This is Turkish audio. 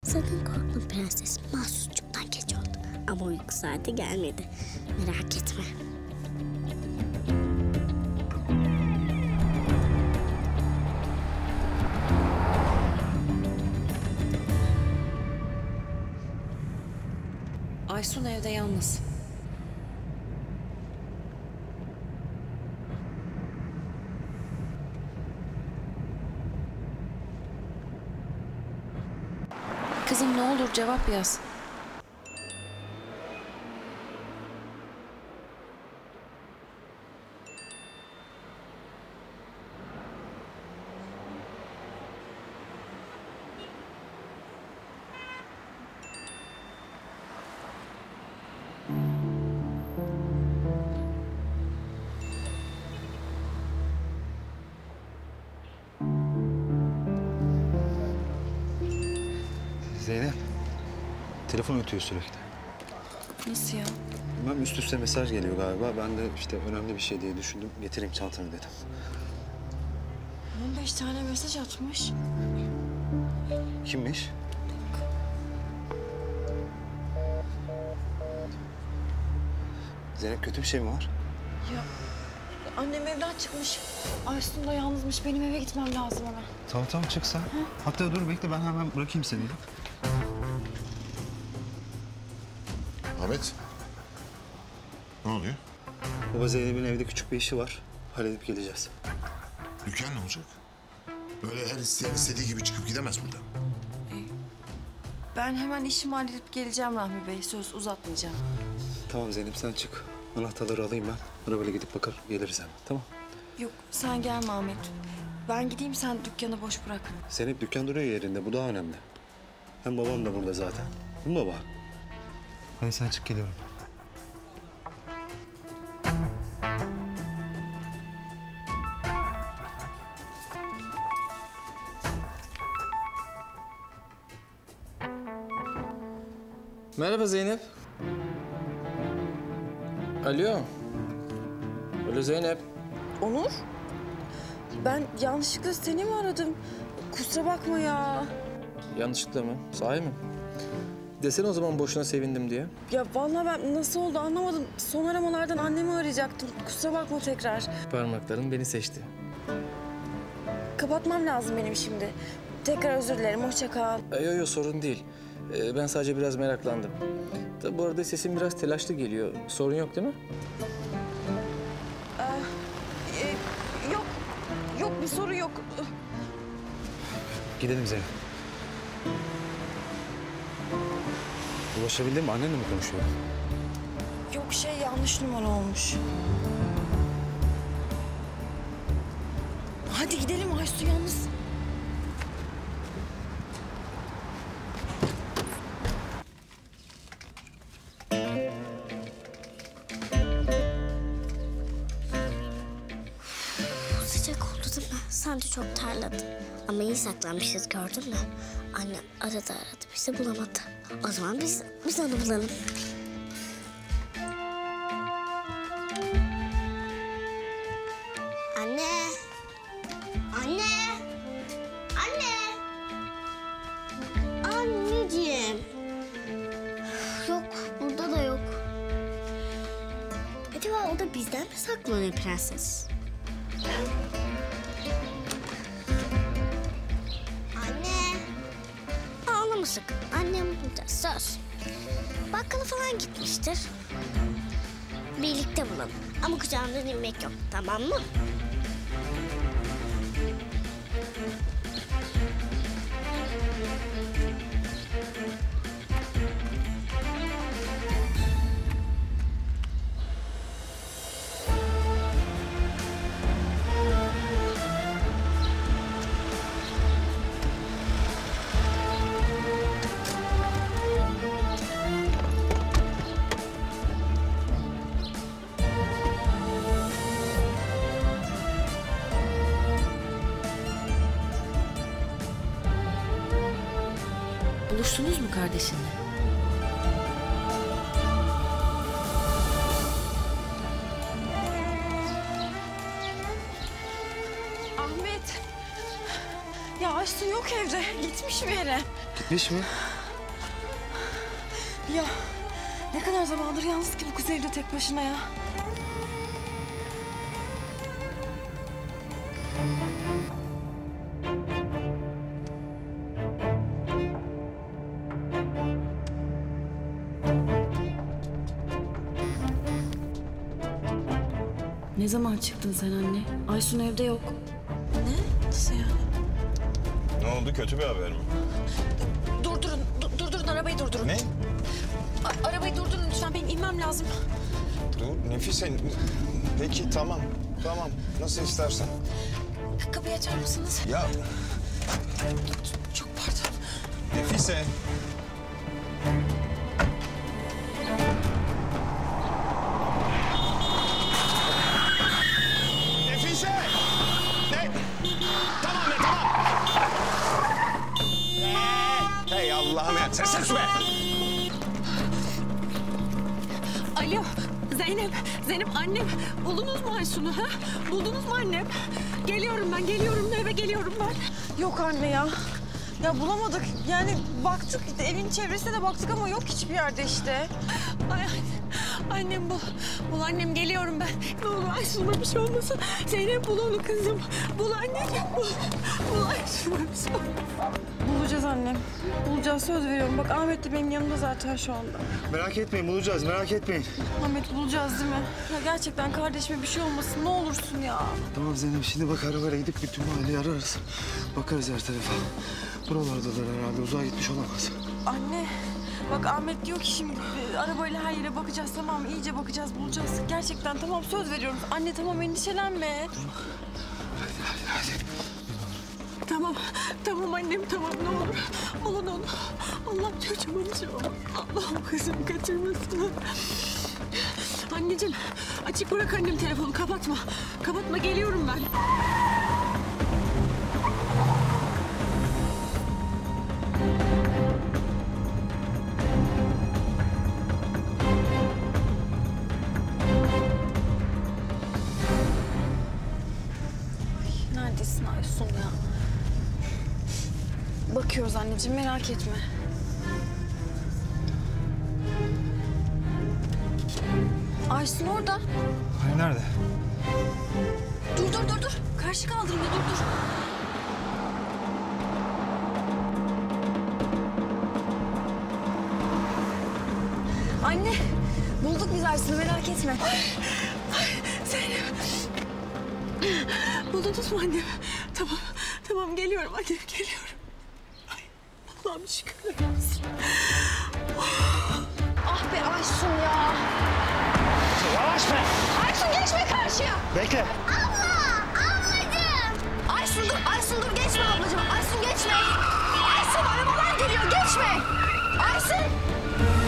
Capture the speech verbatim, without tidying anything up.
Sakın korkma prenses. Mahsusçuktan geç oldu. Ama uyku saati gelmedi. Merak etme. Aysun evde yalnız. Kızım ne olur cevap yaz. Zeynep, telefon ötüyor sürekli. Nasıl ya? Ben üst üste mesaj geliyor galiba. Ben de işte önemli bir şey diye düşündüm. Getireyim çantanı dedim. on beş tane mesaj atmış. Kimmiş? Zeynep kötü bir şey mi var? Ya annem evden çıkmış. Aysun da yalnızmış. Benim eve gitmem lazım hemen. Tamam tamam çık sen. Hatta dur bekle ben hemen bırakayım seni. Ahmet. Ne oluyor? Baba Zeynep'in evde küçük bir işi var. Halledip geleceğiz. Dükkan ne olacak? Böyle her isteyen istediği gibi çıkıp gidemez buradan. Ben hemen işimi halledip geleceğim Rahmi Bey. Söz uzatmayacağım. Tamam Zeynep sen çık. Anahtarları alayım ben. Arabayla gidip bakar geliriz hemen. Tamam. Yok sen gelme Ahmet. Ben gideyim sen dükkanı boş bırak. Zeynep dükkan duruyor yerinde. Bu daha önemli. Hem babam da burada zaten. Değil mi baba? Hadi sen çık geliyorum. Merhaba Zeynep. Alo. Alo Zeynep. Onur? Ben yanlışlıkla seni mi aradım? Kusura bakma ya. Yanlışlıkla mı? Sahi mi? Desene o zaman boşuna sevindim diye. Ya vallahi ben nasıl oldu anlamadım. Son aramalardan annemi arayacaktım. Kusura bakma tekrar. Parmakların beni seçti. Kapatmam lazım benim şimdi. Tekrar özür dilerim. Hoşça kal. Yok yok sorun değil. Ee, ben sadece biraz meraklandım. Tabi bu arada sesim biraz telaşlı geliyor. Sorun yok değil mi? Ee, yok. Yok bir soru yok. Gidelim Zeynep. Ulaşabildin mi? Annenle mi konuşuyor? Yok şey yanlış numara olmuş. Hadi gidelim Aysu yalnız. Sıcak oldu değil mi? Sen de çok terledin. Ama iyi saklanmışız gördün mü? Annem aradı aradı bizi bulamadı. O zaman biz, biz onu bulalım. Anne! Anne! Anne! Anneciğim! Yok, burada da yok. Acaba o da bizden mi saklanıyor prenses? Anne! Ağlama sakın. Annem burada, söz. Bakkala falan gitmiştir. Birlikte bulalım. Ama kucağımdan inmek yok, tamam mı? Buluştunuz mu kardeşinle? Ahmet. Ya Aysun yok evde. Gitmiş bir yere. Gitmiş mi? Ya ne kadar zamandır yalnız ki bu kız evde tek başına ya. Ne zaman çıktın sen anne? Aysun evde yok. Ne? Nasıl yani? Ne oldu? Kötü bir haber mi? Durdurun, du- durdurun arabayı durdurun. Ne? A- arabayı durdurun lütfen, benim inmem lazım. Dur Nefise. Peki tamam. Tamam. Nasıl istersen. Kapıyı açar mısınız? Ya Çok pardon. Nefise. Nefise! Ne? Tamam be tamam. Ee, hey Allah'ım ya. Sessiz be. Alo Zeynep, Zeynep annem. Buldunuz mu Aysun'u ha? Buldunuz mu annem? Geliyorum ben, geliyorum eve geliyorum ben. Yok anne ya. Ya bulamadık. Yani baktık, evin çevresine de baktık ama yok hiçbir yerde işte. Ay, annem bul, bul annem geliyorum ben. Ne olur Aysun'a bir şey olmasın. Zeynep bul onu kızım. Bul anneciğim bul. Bul Aysun'a bir şey olmasın. Bulacağız annem. Bulacağız, söz veriyorum. Bak Ahmet de benim yanımda zaten şu anda. Merak etmeyin bulacağız merak etmeyin. Ahmet bulacağız değil mi? Ya gerçekten kardeşime bir şey olmasın, ne olursun ya. Tamam Zeynep şimdi bak arabayla gidip bütün mahalleyi ararız. Bakarız her tarafa. Buralardalar herhalde uzağa gitmiş olamaz. Anne, bak Ahmet diyor ki şimdi e, arabayla her yere bakacağız, tamam mı? İyice bakacağız, bulacağız. Gerçekten tamam, söz veriyorum. Anne tamam, endişelenme. Hadi hadi hadi. Tamam, tamam annem tamam ne olur. Bulun onu. Allah çocuğuma bir şey olmaz. Allah'ım kızımı kaçırmasın. Anneciğim açık bırak annem telefonu, kapatma. Kapatma, geliyorum ben. Neredesin Aysun ya? Bakıyoruz anneciğim, merak etme. Aysun orada. Hani nerede? Dur dur dur dur. Karşı kaldırımda dur dur. Anne, bulduk biz Aysun'u, merak etme. Zeynep. Buldunuz mu annem? Tamam, tamam geliyorum annem, geliyorum. Ay, Allah'ım şükürler olsun. Ah be Aysun ya. Yavaş be. Aysun geçme karşıya. Bekle. Abla! Ablacığım! Aysun dur, Aysun dur, geçme ablacığım. Aysun geçme. Aysun arabalar geliyor, geçme. Aysun.